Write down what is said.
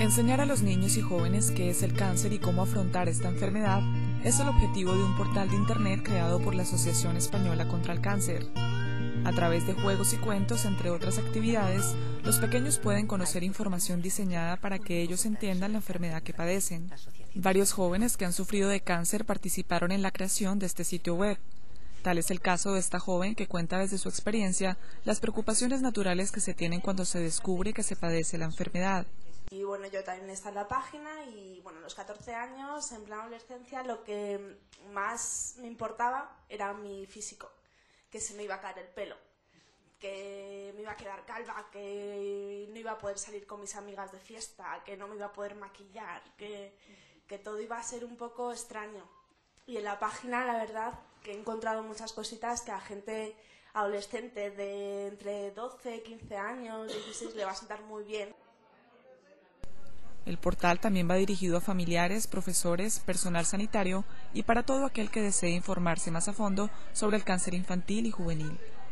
Enseñar a los niños y jóvenes qué es el cáncer y cómo afrontar esta enfermedad es el objetivo de un portal de Internet creado por la Asociación Española contra el Cáncer. A través de juegos y cuentos, entre otras actividades, los pequeños pueden conocer información diseñada para que ellos entiendan la enfermedad que padecen. Varios jóvenes que han sufrido de cáncer participaron en la creación de este sitio web. Tal es el caso de esta joven que cuenta desde su experiencia las preocupaciones naturales que se tienen cuando se descubre que se padece la enfermedad. Y bueno, yo también estaba en la página y bueno, a los 14 años, en plena adolescencia, lo que más me importaba era mi físico, que se me iba a caer el pelo, que me iba a quedar calva, que no iba a poder salir con mis amigas de fiesta, que no me iba a poder maquillar, que todo iba a ser un poco extraño. Y en la página, la verdad, que he encontrado muchas cositas que a gente adolescente de entre 12, 15 años, 16 le va a sentar muy bien. El portal también va dirigido a familiares, profesores, personal sanitario y para todo aquel que desee informarse más a fondo sobre el cáncer infantil y juvenil.